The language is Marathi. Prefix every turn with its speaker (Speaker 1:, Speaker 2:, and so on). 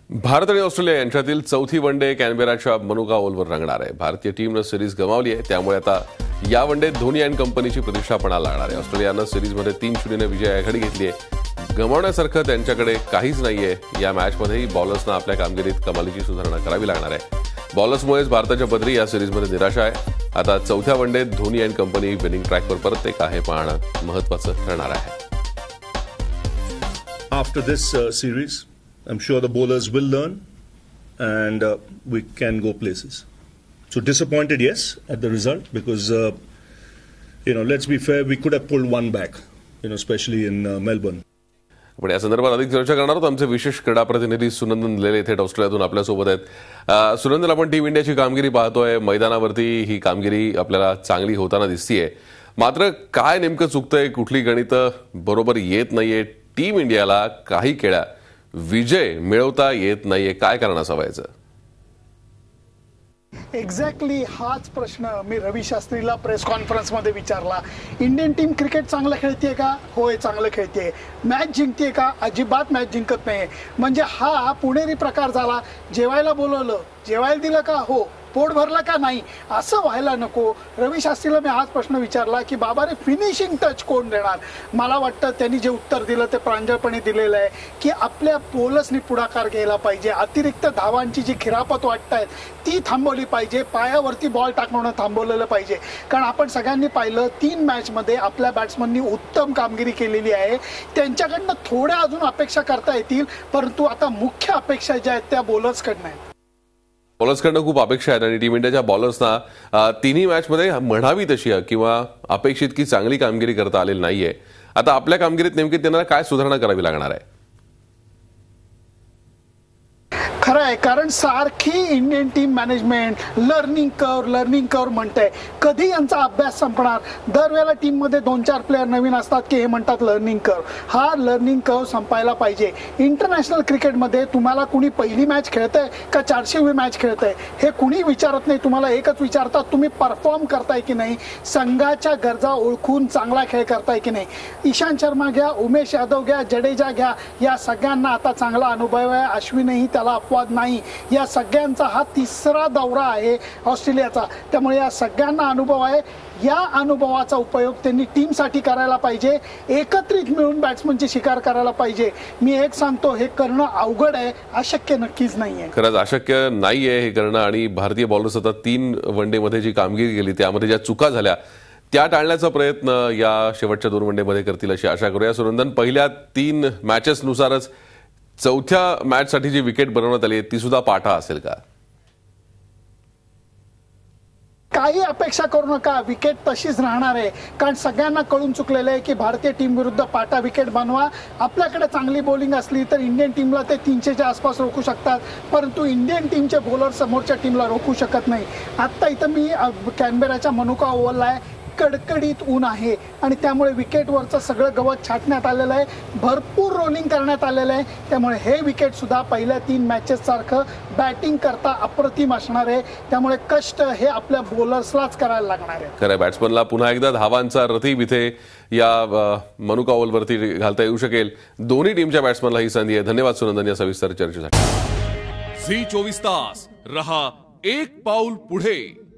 Speaker 1: भारत आणि ऑस्ट्रेलिया यांच्यातील चौथी वनडे कॅनबेराच्या मनुका ओव्हलवर रंगणार आहे। भारतीय टीमने सिरीज गमावली आहे, त्यामुळे आता या वनडेत धोनी अँड कंपनीची प्रतिष्ठा पणाला लागणार आहे। ऑस्ट्रेलियानं सिरीजमध्ये 3-0 ने विजय आघाडी घेतली आहे। गमावण्यासारखं त्यांच्याकडे काहीच नाहीये। या मॅचमध्येही बॉलर्सना आपल्या कामगिरीत कमालीची सुधारणा करावी लागणार आहे। बॉलर्समुळेच भारताच्या पदरी या सिरीजमध्ये निराशा आहे। आता चौथ्या वनडेत धोनी अँड कंपनी विनिंग ट्रॅकवर परतते का हे पाहणं महत्त्वाचं ठरणार आहे।
Speaker 2: After this series, I'm sure the bowlers will learn and we can go places. So disappointed, yes, at the result because, let's be fair, we could have pulled one back, especially in Melbourne.
Speaker 1: आपण या संदर्भात अधिक चर्चा करणार आहोत। आमचे विशेष क्रीडा प्रतिनिधी सुनंदन लेले थेट ऑस्ट्रेलियातून आपल्यासोबत आहेत। सुनंदन, आपण टीम इंडियाची कामगिरी पाहतोय, मैदानावरती ही कामगिरी आपल्याला चांगली होताना दिसतीये, मात्र काय नेमकं चुकतंय, कुठली गणितं बरोबर येत नाहीये, टीम इंडियाला काही खेळा विजय मिळवता येत नाहीये, काय कारण असावं याचं?
Speaker 3: एक्झॅक्टली हाच प्रश्न मी रवी शास्त्रीला प्रेस कॉन्फरन्स मध्ये विचारला। इंडियन टीम क्रिकेट चांगलं खेळतेय का? होय, चांगलं खेळतेय। मॅच जिंकतेय का? अजिबात मॅच जिंकत नाही। म्हणजे हा पुणेरी प्रकार झाला, जेवायला बोलवलं, जेवायला दिलं का? हो। पोट भरला का? नाही। असं व्हायला नको। रवी शास्त्रीला मी हाच प्रश्न विचारला की बाबा रे, फिनिशिंग टच कोण देणार? मला वाटतं त्यांनी जे उत्तर दिलं ते प्रांजळपणे दिलेलं आहे की आपल्या बॉलर्सनी पुढाकार घ्यायला पाहिजे। अतिरिक्त धावांची जी खिरापत वाटतायत ती थांबवली पाहिजे, पायावरती बॉल टाकणं थांबवलेलं पाहिजे। कारण आपण सगळ्यांनी पाहिलं 3 मॅचमध्ये आपल्या बॅट्समननी उत्तम कामगिरी केलेली आहे। त्यांच्याकडनं थोड्या अजून अपेक्षा करता येतील, परंतु आता मुख्य अपेक्षा ज्या आहेत त्या बॉलर्सकडनं आहेत।
Speaker 1: बॉलर्सकडनं खूप अपेक्षा आहेत आणि टीम इंडियाच्या बॉलर्सना तिन्ही मॅचमध्ये म्हणावी तशी किंवा अपेक्षित की चांगली कामगिरी करता आलेली नाहीये। आता आपल्या कामगिरीत नेमकी त्यांना काय सुधारणा करावी लागणार आहे?
Speaker 3: खरं आहे, कारण सारखी Indian team management learning curve म्हणते। कधी यांचा अभ्यास संपणार? दरवेळेला टीममध्ये 2-4 प्लेयर नवीन असतात की हे म्हणतात लर्निंग कर्व। हा लर्निंग कर्व संपायला पाहिजे। इंटरनॅशनल क्रिकेटमध्ये तुम्हाला कुणी पहिली मॅच खेळतंय का 400वी मॅच खेळतंय हे कुणी विचारत नाही। तुम्हाला एकच विचारतात, तुम्ही परफॉर्म करताय की नाही, संघाच्या गरजा ओळखून चांगला खेळ करताय की नाही। ईशांत शर्मा घ्या, उमेश यादव घ्या, जडेजा घ्या, या सगळ्यांना आता चांगला अनुभव आहे। अश्विनही त्याला अपवाद नाही। या सगळ्यांचा हा 3रा दौरा आहे ऑस्ट्रेलियाचा, त्यामुळे या सगळ्यांना अनुभव आहे। या अनुभवाचा उपयोग त्यांनी टीमसाठी करायला पाहिजे, एकत्रित मिळून बॅट्समनची शिकार करायला पाहिजे। मी एक सांगतो, हे करणं अवघड आहे, अशक्य नक्कीच नाहीये।
Speaker 1: खरंच अशक्य नाहीये हे करणं। आणि भारतीय बॉलर्स आता 3 वनडेमध्ये जी कामगिरी केली त्यामध्ये ज्या चुका झाल्या त्या टाळण्याचा प्रयत्न या शेवटच्या 2 वनडेमध्ये करतील अशी आशा करूया। सुनंदन, पहिल्या 3 मॅचेसनुसारच चौथ्या मॅचसाठी जी विकेट बनवण्यात आली ती सुद्धा पाठा असेल का?
Speaker 3: काही अपेक्षा करू नका, विकेट तशीच राहणार आहे। कारण सगळ्यांना कळून चुकलेलं आहे की भारतीय टीम विरुद्ध पाटा विकेट बनवा। आपल्याकडे चांगली बॉलिंग असली तर इंडियन टीमला ते 300च्या आसपास रोखू शकतात, परंतु इंडियन टीमचे बॉलर समोरच्या टीमला रोखू शकत नाही। आता इथं मी कॅनबेराच्या मनुका ओव्हलला आहे, कडकडीत ऊन आहे आणि त्यामुळे विकेटवरचं सगळं गवत छाटण्यात आलेलं आहे, भरपूर रोलिंग करण्यात आलेलं आहे। त्यामुळे हे विकेट सुद्धा पहिल्या 3 मॅचेस सारखं बॅटिंग करता अप्रतिम असणार आहे। त्यामुळे कष्ट हे आपल्या बॉलर्सलाच करायला लागणार आहे।
Speaker 1: खरं, बॅट्समनला पुन्हा एकदा धावांचा रतीब इथे या मनुका ओव्हलवरती घालता येऊ शकेल। दोन्ही टीमच्या बॅट्समनला ही संधी आहे। धन्यवाद सुनंदन या सविस्तर चर्चेसाठी।
Speaker 4: झी 24 तास रहा एक पाऊल पुढे।